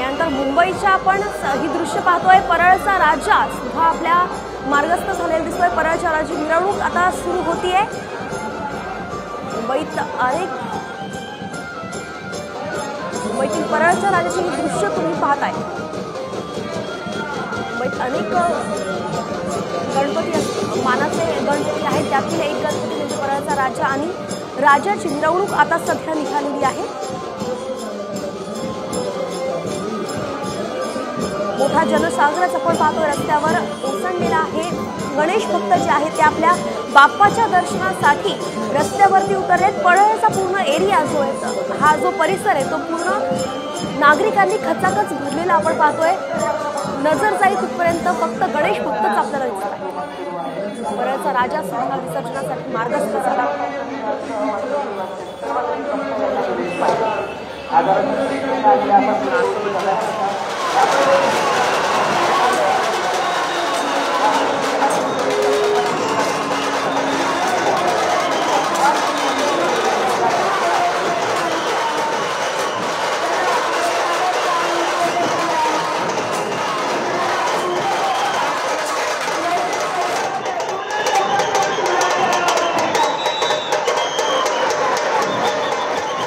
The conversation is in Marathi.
त्यानंतर मुंबईच्या आपण ही दृश्य पाहतोय। परळचा राजा सुद्धा आपल्या मार्गस्थ झालेला दिसतोय। परळच्या राजाची मिरवणूक आता सुरू होतीये। मुंबईतील परळच्या राजाची ही दृश्य तुम्ही पाहताय। मुंबईत अनेक गणपती मानाचे गणपती आहेत, त्यातील एक गणपती म्हणजे परळचा राजा आणि राजाची मिरवणूक आता सध्या निघालेली आहे। मोठा जनसागरच आपण पाहतोय रस्त्यावर ओसंडलेला आहे। गणेश भक्त जे आहेत ते आपल्या बाप्पाच्या दर्शनासाठी रस्त्यावरती उतरलेत। परळचा पूर्ण एरिया जो आहे, हा जो परिसर आहे तो पूर्ण नागरिकांनी खचाखच भरलेला आपण पाहतोय। नजर जाईल तिथपर्यंत फक्त गणेश भक्तच आपल्याला दिसत आहे। परळचा राजा सुद्धा विसर्जनासाठी मार्गस्थ झाला। आदरणीय